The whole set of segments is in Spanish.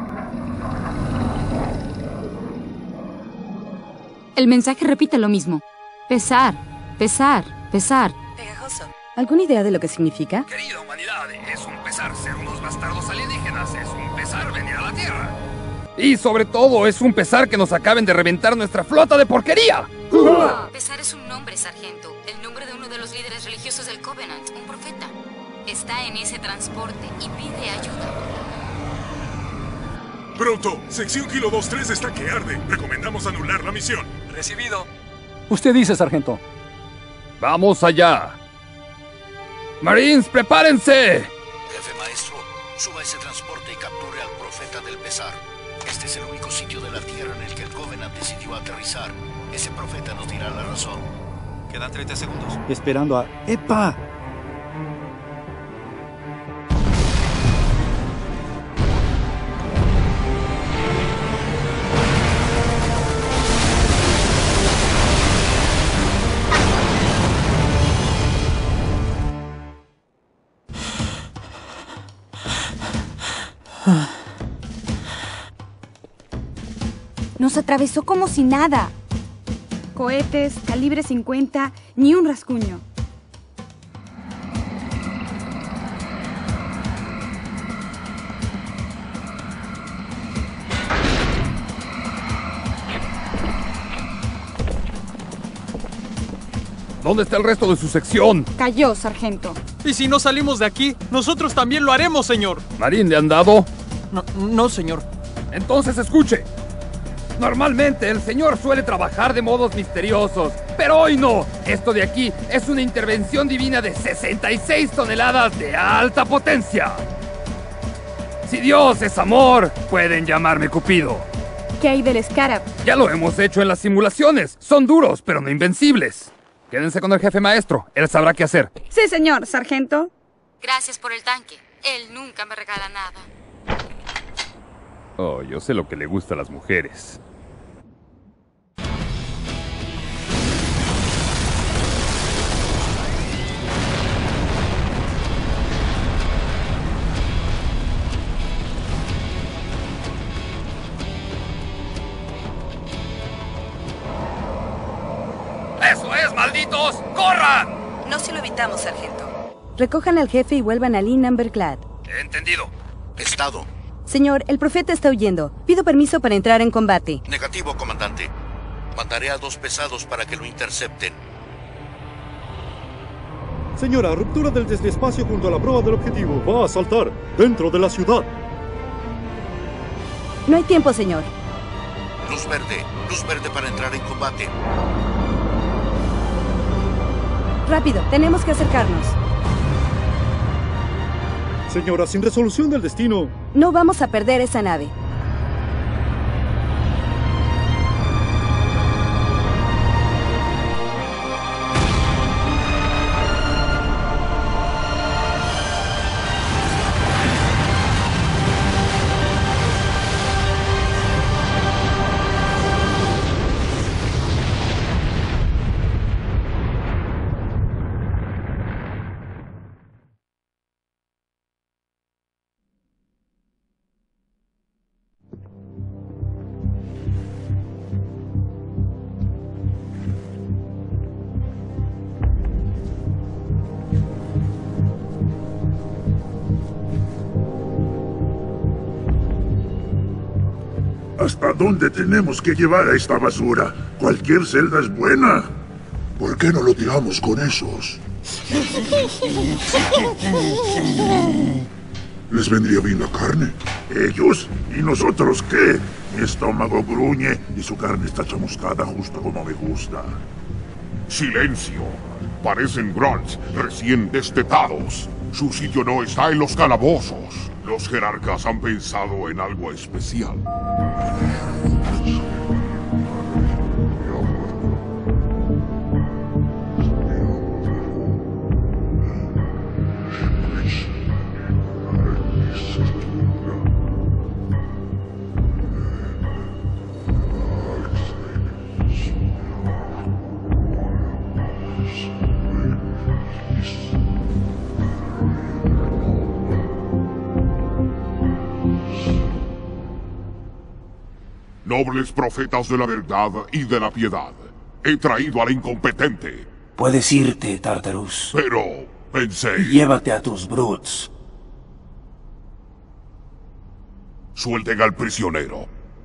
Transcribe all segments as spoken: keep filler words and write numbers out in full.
El mensaje repite lo mismo. Pesar, pesar, pesar. Pegajoso. ¿Alguna idea de lo que significa? Querida humanidad, es un pesar ser unos bastardos alienígenas. Es un pesar venir a la Tierra. Y sobre todo, es un pesar que nos acaben de reventar nuestra flota de porquería. Uh. Pesar es un nombre, sargento. El nombre de uno de los líderes religiosos del Covenant, un profeta. Está en ese transporte y pide ayuda. Pronto, sección Kilo veintitrés está que arde. Recomendamos anular la misión. Recibido. Usted dice, sargento. Vamos allá. Marines, prepárense. Jefe maestro, suba ese transporte y capture al profeta del pesar. Este es el único sitio de la Tierra en el que el Covenant decidió aterrizar. Ese profeta nos dirá la razón. Quedan treinta segundos. Esperando a... ¡Epa! Nos atravesó como si nada. Cohetes, calibre cincuenta, ni un rasguño. ¿Dónde está el resto de su sección? Cayó, sargento. Y si no salimos de aquí, nosotros también lo haremos, señor. ¿Marín, le han dado? No, no, señor. Entonces escuche. Normalmente el señor suele trabajar de modos misteriosos, pero hoy no. Esto de aquí es una intervención divina de sesenta y seis toneladas de alta potencia. Si Dios es amor, pueden llamarme Cupido. ¿Qué hay del Scarab? Ya lo hemos hecho en las simulaciones. Son duros, pero no invencibles. Quédense con el jefe maestro. Él sabrá qué hacer. Sí, señor, sargento. Gracias por el tanque. Él nunca me regala nada. Oh, yo sé lo que le gusta a las mujeres. ¡Eso es, malditos! ¡Corran! No se lo evitamos, sargento. Recojan al jefe y vuelvan a Lee Numberclad. Entendido. Estado. Señor, el profeta está huyendo. Pido permiso para entrar en combate. Negativo, comandante. Mandaré a dos pesados para que lo intercepten. Señora, ruptura del despacio junto a la proa del objetivo. Va a saltar dentro de la ciudad. No hay tiempo, señor. Luz verde. Luz verde para entrar en combate. Rápido, tenemos que acercarnos. Señora, sin resolución del destino. No vamos a perder esa nave. ¿Hasta dónde tenemos que llevar a esta basura? Cualquier celda es buena. ¿Por qué no lo tiramos con esos? ¿Les vendría bien la carne? ¿Ellos? ¿Y nosotros qué? Mi estómago gruñe y su carne está chamuscada justo como me gusta. ¡Silencio! Parecen grunts recién destetados. Su sitio no está en los calabozos. Los jerarcas han pensado en algo especial. Nobles profetas de la verdad y de la piedad, he traído al incompetente. Puedes irte, Tartarus. Pero, pensé... Llévate a tus brutes. Suelten al prisionero.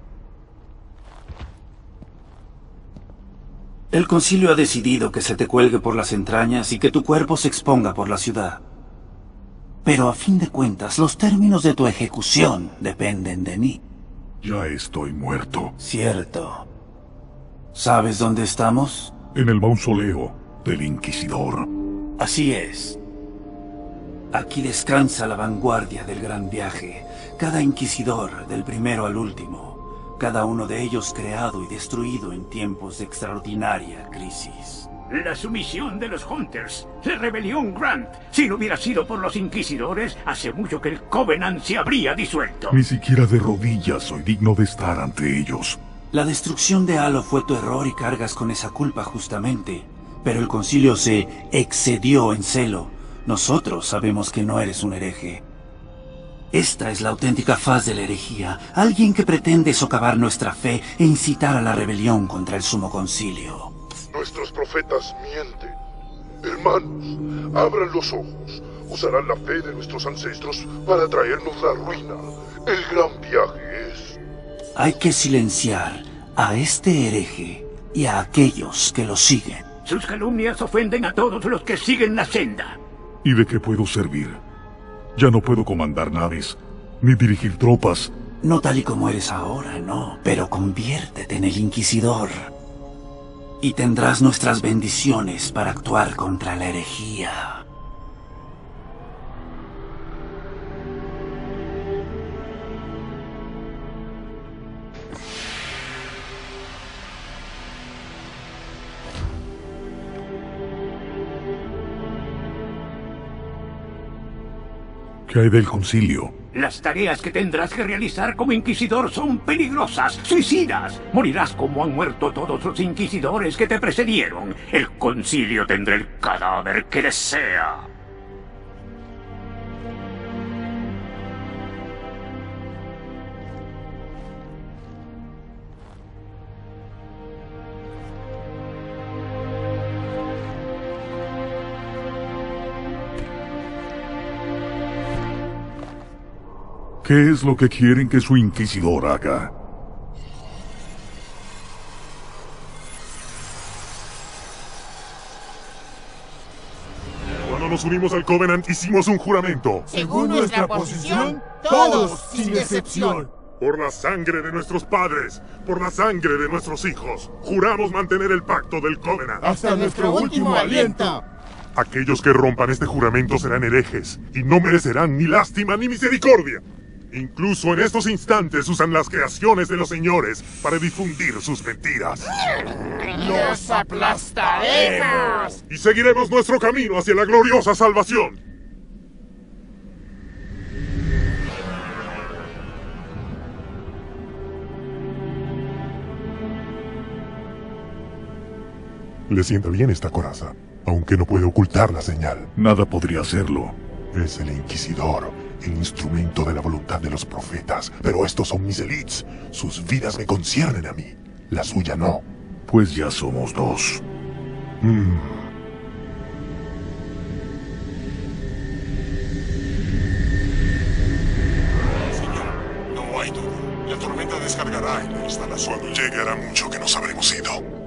El concilio ha decidido que se te cuelgue por las entrañas y que tu cuerpo se exponga por la ciudad. Pero a fin de cuentas, los términos de tu ejecución dependen de mí. Ya estoy muerto. Cierto. ¿Sabes dónde estamos? En el mausoleo del Inquisidor. Así es. Aquí descansa la vanguardia del gran viaje. Cada inquisidor, del primero al último. Cada uno de ellos creado y destruido en tiempos de extraordinaria crisis. La sumisión de los Hunters. La rebelión Grant. Si no hubiera sido por los inquisidores, hace mucho que el Covenant se habría disuelto. Ni siquiera de rodillas soy digno de estar ante ellos. La destrucción de Halo fue tu error y cargas con esa culpa justamente. Pero el concilio se excedió en celo. Nosotros sabemos que no eres un hereje. Esta es la auténtica faz de la herejía. Alguien que pretende socavar nuestra fe e incitar a la rebelión contra el sumo concilio. Nuestros profetas mienten. Hermanos, abran los ojos. Usarán la fe de nuestros ancestros para traernos la ruina. El gran viaje es... Hay que silenciar a este hereje y a aquellos que lo siguen. Sus calumnias ofenden a todos los que siguen la senda. ¿Y de qué puedo servir? Ya no puedo comandar naves, ni dirigir tropas. No tal y como eres ahora, no. Pero conviértete en el Inquisidor. Y tendrás nuestras bendiciones para actuar contra la herejía. ¿Qué hay del concilio? Las tareas que tendrás que realizar como inquisidor son peligrosas, suicidas. Morirás como han muerto todos los inquisidores que te precedieron. El concilio tendrá el cadáver que desea. ¿Qué es lo que quieren que su inquisidor haga? Cuando nos unimos al Covenant hicimos un juramento. Según nuestra posición, todos sin excepción. Por la sangre de nuestros padres, por la sangre de nuestros hijos, juramos mantener el pacto del Covenant. Hasta nuestro último aliento. Aquellos que rompan este juramento serán herejes y no merecerán ni lástima ni misericordia. Incluso en estos instantes usan las creaciones de los señores para difundir sus mentiras. ¡Los aplastaremos! Y seguiremos nuestro camino hacia la gloriosa salvación. Le sienta bien esta coraza, aunque no puede ocultar la señal. Nada podría hacerlo. Es el Inquisidor, el instrumento de la voluntad de los profetas. Pero estos son mis elites. Sus vidas me conciernen a mí. La suya no. Pues ya somos dos. Mm. Señor, no hay duda. La tormenta descargará en la instalación. Cuando llegue hará mucho que nos habremos ido.